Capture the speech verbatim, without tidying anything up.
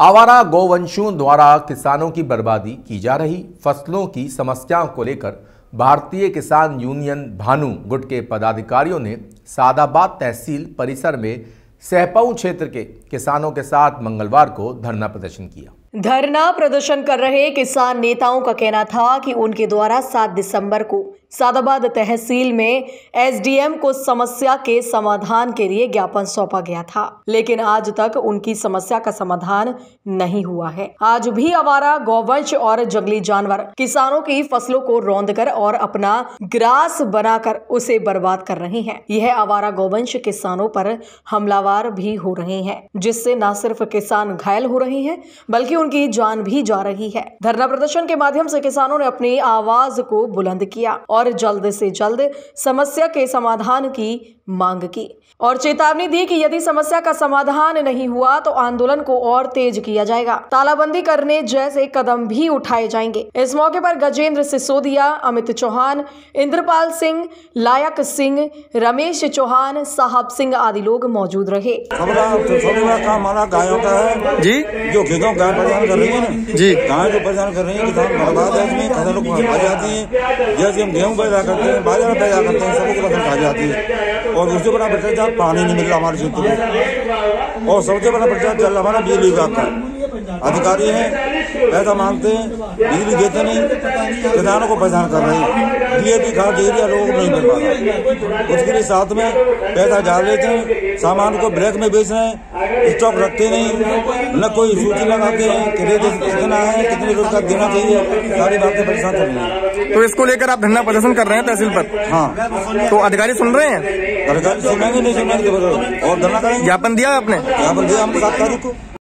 आवारा गौवंशों द्वारा किसानों की बर्बादी की जा रही फसलों की समस्याओं को लेकर भारतीय किसान यूनियन भानु गुट के पदाधिकारियों ने सादाबाद तहसील परिसर में सहपऊ क्षेत्र के किसानों के साथ मंगलवार को धरना प्रदर्शन किया। धरना प्रदर्शन कर रहे किसान नेताओं का कहना था कि उनके द्वारा सात दिसंबर को सादाबाद तहसील में एसडीएम को समस्या के समाधान के लिए ज्ञापन सौंपा गया था, लेकिन आज तक उनकी समस्या का समाधान नहीं हुआ है। आज भी आवारा गौवंश और जंगली जानवर किसानों की फसलों को रौंदकर और अपना ग्रास बनाकर उसे बर्बाद कर रहे हैं। यह आवारा गौवंश किसानों पर हमलावर भी हो रहे हैं, जिससे न सिर्फ किसान घायल हो रहे हैं बल्कि उनकी जान भी जा रही है। धरना प्रदर्शन के माध्यम से किसानों ने अपनी आवाज को बुलंद किया और जल्द से जल्द समस्या के समाधान की मांग की और चेतावनी दी कि यदि समस्या का समाधान नहीं हुआ तो आंदोलन को और तेज किया जाएगा, तालाबंदी करने जैसे कदम भी उठाए जाएंगे। इस मौके पर गजेंद्र सिसोदिया, अमित चौहान, इंद्रपाल सिंह, लायक सिंह, रमेश चौहान, साहब सिंह आदि लोग मौजूद रहे। हमारा गायों का है जी, जो खेतों गाय परेशान कर रही है ना जी, गाय जो परेशान कर रही है, किसान बर्बाद है, इसमें फसलों को खा जाती है। जैसे हम गेहूँ पैदा करते हैं, बाजरा में पैदा करते हैं, सबको फसल खा जाती है और उससे बड़ा भ्रष्टाचार पानी नहीं मिल रहा हमारे क्षेत्र में। और सबसे बड़ा भ्रष्टाचार चल रहा हमारा बिजली विभाग का। अधिकारी हैं, पैसा मांगते हैं, बिजली देते नहीं, किसानों को परेशान कर रहे हैं। डीएपी खाद यूरिया लोगों को नहीं मिल पा, उसके लिए साथ में पैसा डाल लेते हैं, सामान को ब्लैक में बेच रहे हैं, स्टॉक रखते नहीं, न कोई सूची लगाते हैं कि रेट कितना है, कितने रोज का देना चाहिए, सारी बातें परेशान कर रही है। तो इसको लेकर आप धरना प्रदर्शन कर रहे हैं तहसील पर? हाँ। तो अधिकारी सुन रहे हैं? अधिकारी सुनेंगे नहीं सुनेंगे और धरना करेंगे। ज्ञापन दिया आपने? ज्ञापन दिया हमने सात तारीख को।